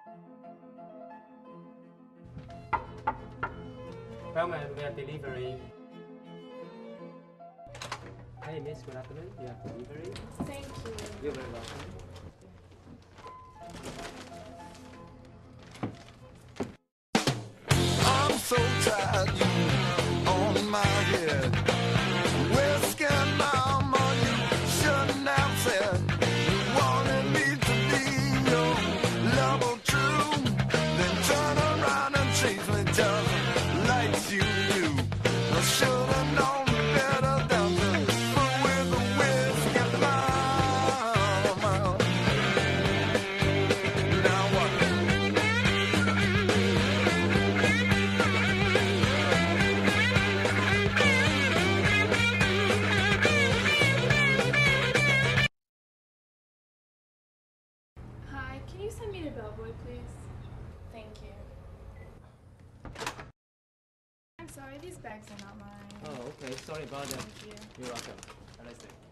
Bellman, we have delivery. Hey miss, good afternoon. You have delivery. Thank you. You're very welcome. I'm so tired, you on my head. Whiskey mama, you shouldn't have said you wanted me to be your lover true. Then turn around and chase me just like you do. I should have known better than to fool with the whiskey mama. Now what? Hi, can you send me to Bellboy, please? Thank you. I'm sorry, these bags are not mine. Oh, okay. Sorry about that. Thank you. You're welcome. Have a nice day.